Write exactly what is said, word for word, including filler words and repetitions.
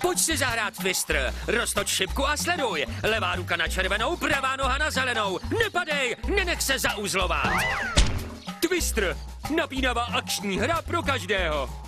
Pojď si zahrát Twister. Roztoč šipku a sleduj. Levá ruka na červenou, pravá noha na zelenou. Nepadej, nenech se zauzlovat. Twister. Napínavá akční hra pro každého.